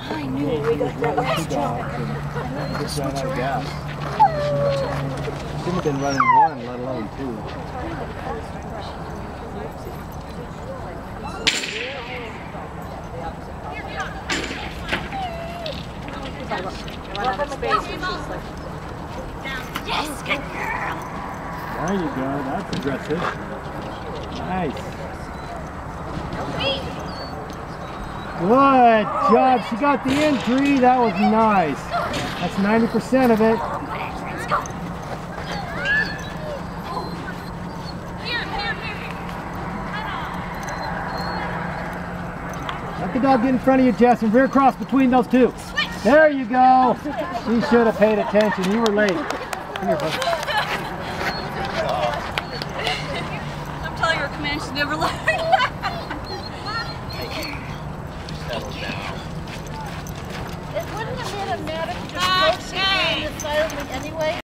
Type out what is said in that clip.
I knew we got that last job. Just ran out of gas. Shouldn't have been running one, let alone two. Yes, good girl. There you go. That's aggressive. Nice. Good job. She got the entry. That was nice. That's 90% of it. Let's go. Let the dog get in front of you, Jess, and veer cross between those two. There you go. She should have paid attention. You were late. Come here, bud. I'm telling her command, she's never learned. Settle down. It wouldn't have been a matter of